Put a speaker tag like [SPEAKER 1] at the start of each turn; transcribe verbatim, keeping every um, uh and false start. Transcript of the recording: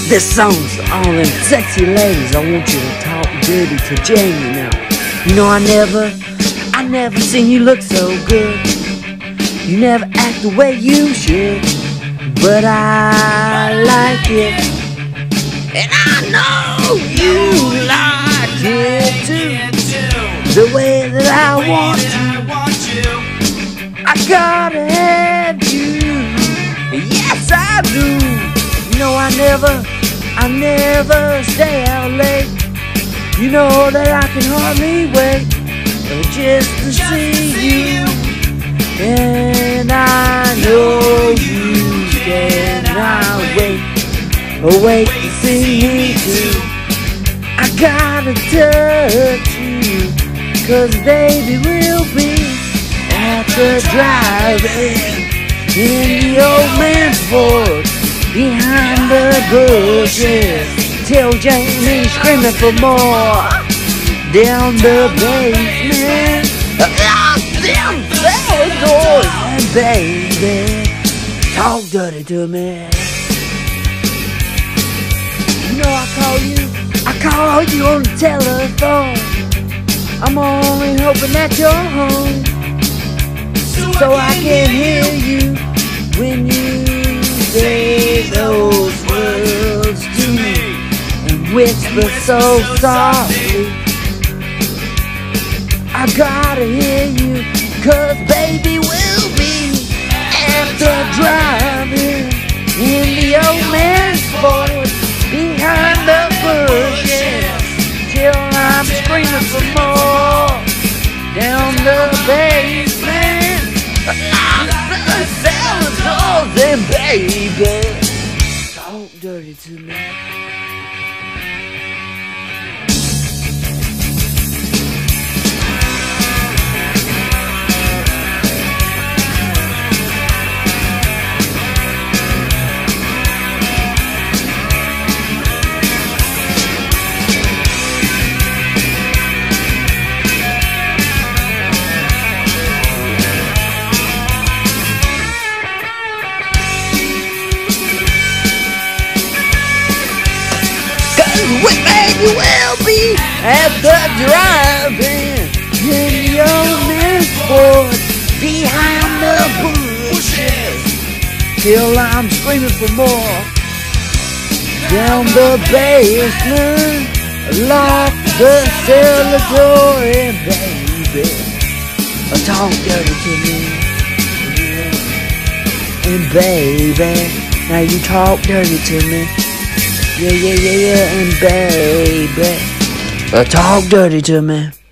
[SPEAKER 1] This song's for all them sexy ladies. I want you to talk dirty to Jamie now. You know I never, I never seen you look so good. You never act the way you should, but I like it, and I know you like it too. The way that I want you, I gotta have you. Yes I do. You know I never, I never stay out late. You know that I can hardly wait just to see you, and I know you cannot wait, or wait to see me too. I gotta touch you, cause baby we'll be at the drive-in in the old man's Ford behind the bushes. Tell Jamie screaming for more down the basement. Them cellar doors, and baby, talk dirty to me. You know I call you, I call you on the telephone. I'm only hoping that you're home, so I can hear you when you say those words to me and whisper so softly. I gotta hear you, cause baby we'll be at the drive-in in the old man's Ford behind the bushes till I'm screaming for more down the basement. The cellar doors, and baby, talk dirty to me. We baby will be at the drive-in in the old man's Ford behind the bushes till I'm screaming for more down the basement. Lock the cellar door, and baby, talk dirty to me. And baby, now you talk dirty to me. Yeah, yeah, yeah, yeah, and baby, uh, talk dirty to me.